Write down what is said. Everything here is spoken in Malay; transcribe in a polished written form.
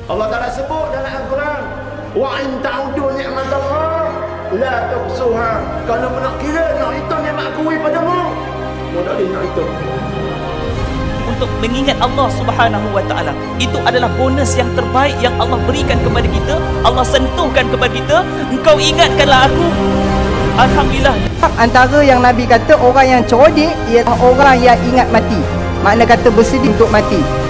Allah Ta'ala sebut dalam Al-Quran, wa in ta'udu ni'matallah la tuhsuha. Kalau nak kira, nak hitung nikmat aku padamu, mudah dia nak hitung. Untuk mengingat Allah Subhanahu wa taala, itu adalah bonus yang terbaik yang Allah berikan kepada kita. Allah sentuhkan kepada kita, engkau ingatkanlah aku. Alhamdulillah. Antara yang Nabi kata orang yang cerdik ialah orang yang ingat mati. Makna kata bersedia untuk mati.